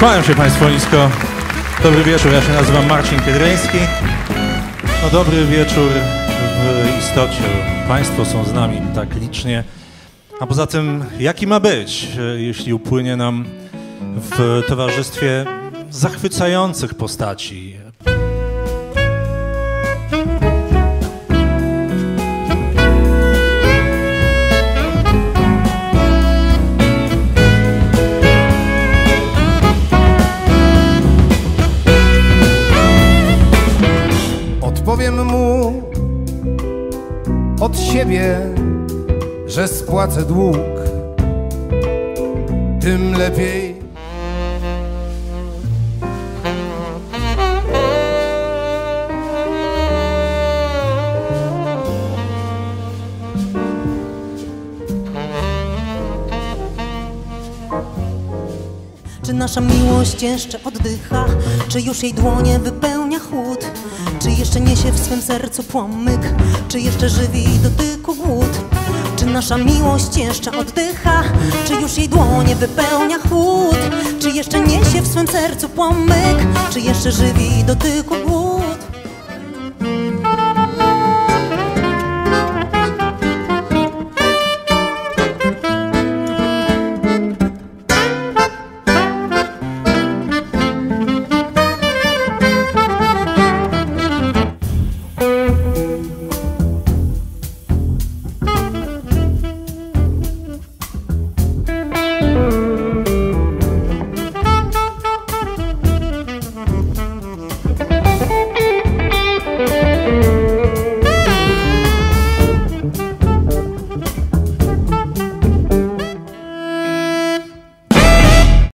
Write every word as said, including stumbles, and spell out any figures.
Kłaniam się Państwu nisko. Dobry wieczór, ja się nazywam Marcin Kiedryński. No dobry wieczór w istocie. Państwo są z nami tak licznie. A poza tym, jaki ma być, jeśli upłynie nam w towarzystwie zachwycających postaci? Odpowiem mu od siebie, że spłacę dług, tym lepiej. Czy nasza miłość jeszcze oddycha? Czy już jej dłonie wypełnia chłód? Czy jeszcze niesie w swym sercu płomyk? Czy jeszcze żywi dotyku głód? Czy nasza miłość jeszcze oddycha? Czy już jej dłonie wypełnia chłód? Czy jeszcze niesie w swym sercu płomyk? Czy jeszcze żywi dotyku głód?